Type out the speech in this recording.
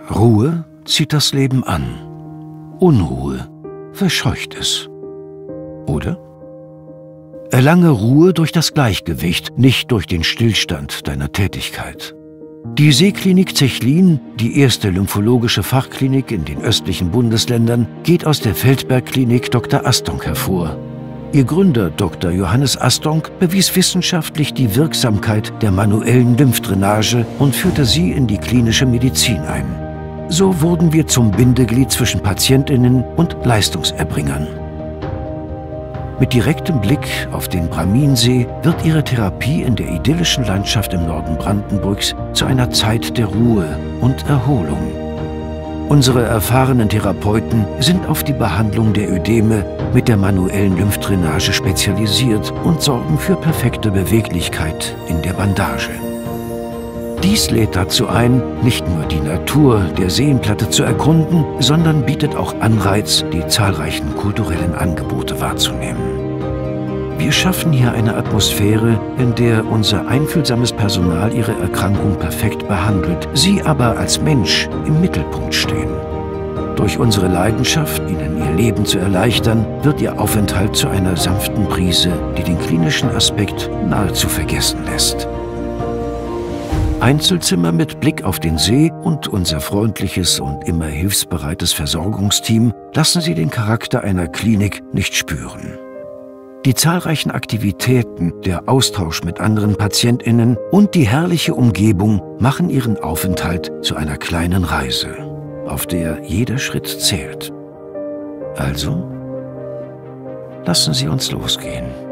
Ruhe zieht das Leben an. Unruhe verscheucht es. Oder? Erlange Ruhe durch das Gleichgewicht, nicht durch den Stillstand deiner Tätigkeit. Die Seeklinik Zechlin, die erste lymphologische Fachklinik in den östlichen Bundesländern, geht aus der Feldberg-Klinik Dr. Astonk hervor. Ihr Gründer Dr. Johannes Astonk bewies wissenschaftlich die Wirksamkeit der manuellen Lymphdrainage und führte sie in die klinische Medizin ein. So wurden wir zum Bindeglied zwischen PatientInnen und Leistungserbringern. Mit direktem Blick auf den Braminsee wird ihre Therapie in der idyllischen Landschaft im Norden Brandenburgs zu einer Zeit der Ruhe und Erholung. Unsere erfahrenen Therapeuten sind auf die Behandlung der Ödeme mit der manuellen Lymphdrainage spezialisiert und sorgen für perfekte Beweglichkeit in der Bandage. Dies lädt dazu ein, nicht nur die Natur der Seenplatte zu erkunden, sondern bietet auch Anreiz, die zahlreichen kulturellen Angebote wahrzunehmen. Wir schaffen hier eine Atmosphäre, in der unser einfühlsames Personal ihre Erkrankung perfekt behandelt, sie aber als Mensch im Mittelpunkt stehen. Durch unsere Leidenschaft, ihnen ihr Leben zu erleichtern, wird ihr Aufenthalt zu einer sanften Brise, die den klinischen Aspekt nahezu vergessen lässt. Einzelzimmer mit Blick auf den See und unser freundliches und immer hilfsbereites Versorgungsteam lassen Sie den Charakter einer Klinik nicht spüren. Die zahlreichen Aktivitäten, der Austausch mit anderen PatientInnen und die herrliche Umgebung machen Ihren Aufenthalt zu einer kleinen Reise, auf der jeder Schritt zählt. Also, lassen Sie uns losgehen.